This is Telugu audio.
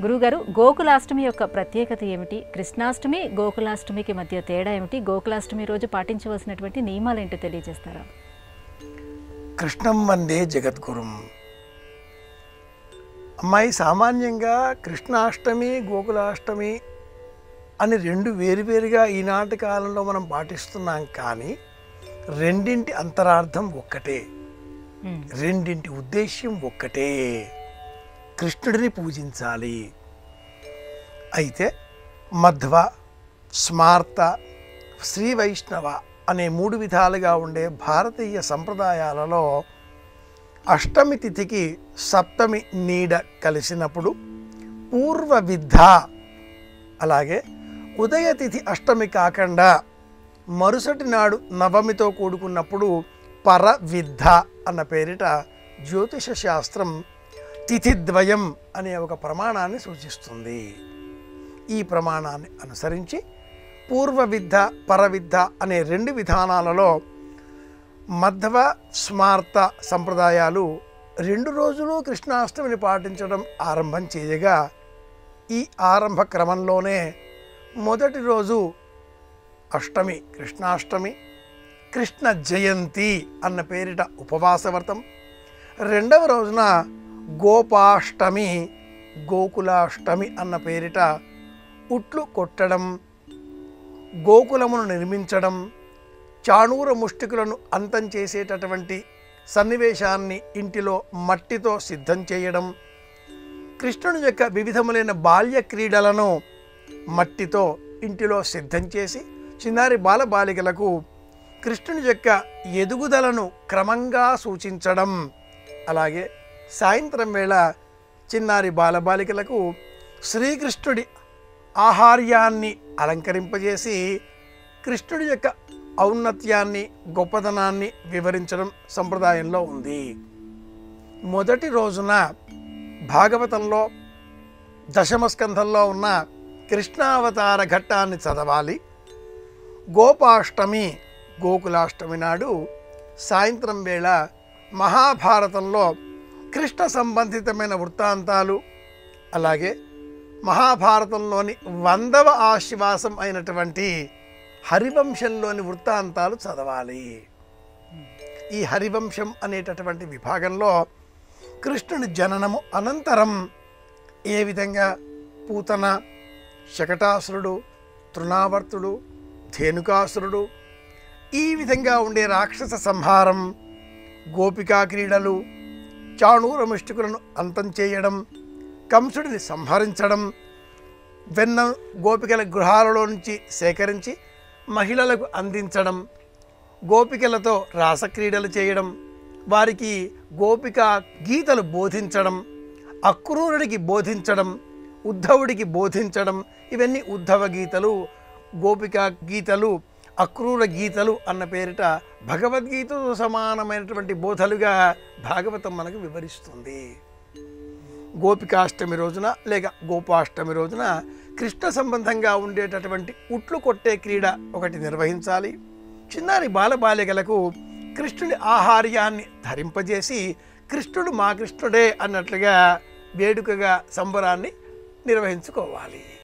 గురుగారు, గోకులాష్టమి యొక్క ప్రత్యేకత ఏమిటి? కృష్ణాష్టమి గోకులాష్టమికి మధ్య తేడా ఏమిటి? గోకులాష్టమి రోజు పాటించవలసినటువంటి నియమాలు ఏంటో తెలియజేస్తారా? కృష్ణం వందే జగద్గురుం. అమ్మాయి, సామాన్యంగా కృష్ణాష్టమి గోకులాష్టమి అని రెండు వేరువేరుగా ఈనాటి కాలంలో మనం పాటిస్తున్నాం. కానీ రెండింటి అంతరార్థం ఒక్కటే, రెండింటి ఉద్దేశ్యం ఒక్కటే, కృష్ణుడిని పూజించాలి. అయితే మధ్వ, స్మార్త, శ్రీ వైష్ణవ అనే మూడు విధాలుగా ఉండే భారతీయ సంప్రదాయాలలో అష్టమి తిథికి సప్తమి నీడ కలిసినప్పుడు పూర్వ విద్ధ, అలాగే ఉదయతిథి అష్టమి కాకుండా మరుసటి నాడు నవమితో కూడుకున్నప్పుడు పరవిద్ధ అన్న పేరిట జ్యోతిష శాస్త్రం తిథిద్వయం అనే ఒక ప్రమాణాన్ని సూచిస్తుంది. ఈ ప్రమాణాన్ని అనుసరించి పూర్వవిద్ధ, పరవిద్ధ అనే రెండు విధానాలలో మధ్వ, స్మార్త సంప్రదాయాలు 2 రోజులు కృష్ణాష్టమిని పాటించడం ఆరంభం చేయగా, ఈ ఆరంభ క్రమంలోనే మొదటి రోజు అష్టమి కృష్ణాష్టమి, కృష్ణ జయంతి అన్న పేరిట ఉపవాస వ్రతం, రెండవ రోజున గోపాష్టమి, గోకులాష్టమి అన్న పేరిట ఉట్లు కొట్టడం, గోకులమును నిర్మించడం, చాణూర ముష్టికులను అంతం చేసేటటువంటి సన్నివేశాన్ని ఇంటిలో మట్టితో సిద్ధం చేయడం, కృష్ణుని యొక్క వివిధములైన బాల్య క్రీడలను మట్టితో ఇంటిలో సిద్ధం చేసి చిన్నారి బాలబాలికలకు కృష్ణుని యొక్క ఎదుగుదలను క్రమంగా సూచించడం, అలాగే సాయంత్రం వేళ చిన్నారి బాలబాలికలకు శ్రీకృష్ణుడి ఆహార్యాన్ని అలంకరింపజేసి కృష్ణుడి యొక్క ఔన్నత్యాన్ని, గొప్పదనాన్ని వివరించడం సంప్రదాయంలో ఉంది. మొదటి రోజున భాగవతంలో దశమస్కంధంలో ఉన్న కృష్ణావతార ఘట్టాన్ని చదవాలి. గోపాష్టమి, గోకులాష్టమి నాడు సాయంత్రం వేళ మహాభారతంలో కృష్ణ సంబంధితమైన వృత్తాంతాలు, అలాగే మహాభారతంలోని 100వ ఆశ్వాసం అయినటువంటి హరివంశంలోని వృత్తాంతాలు చదవాలి. ఈ హరివంశం అనేటటువంటి విభాగంలో కృష్ణుని జననము అనంతరం ఏ విధంగా పూతన, శకటాసురుడు, తృణావర్తుడు, ధేనుకాసురుడు, ఈ విధంగా ఉండే రాక్షస సంహారం, గోపికా క్రీడలు, చాణూర ముష్టికులను అంతం చేయడం, కంసుడిని సంహరించడం, వెన్న గోపికల గృహాలలో నుంచి సేకరించి మహిళలకు అందించడం, గోపికలతో రాసక్రీడలు చేయడం, వారికి గోపికా గీతలు బోధించడం, అక్రూరుడికి బోధించడం, ఉద్ధవుడికి బోధించడం, ఇవన్నీ ఉద్ధవ గీతలు, గోపికా గీతలు, అక్రూర గీతలు అన్న పేరిట భగవద్గీతతో సమానమైనటువంటి బోధలుగా భాగవతం మనకు వివరిస్తుంది. గోపికాష్టమి రోజున లేక గోపాష్టమి రోజున కృష్ణ సంబంధంగా ఉండేటటువంటి ఉట్లు కొట్టే క్రీడ ఒకటి నిర్వహించాలి. చిన్నారి బాలబాలికలకు కృష్ణుడి ఆహార్యాన్ని ధరింపజేసి కృష్ణుడు మా కృష్ణుడే అన్నట్లుగా వేడుకగా సంబరాన్ని నిర్వహించుకోవాలి.